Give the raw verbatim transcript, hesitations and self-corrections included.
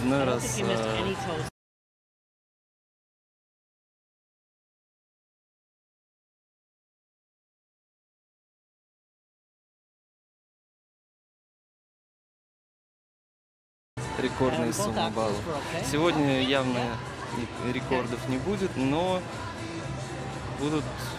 очередной раз э, рекордные суммы баллов. Сегодня явно рекордов не будет, но будут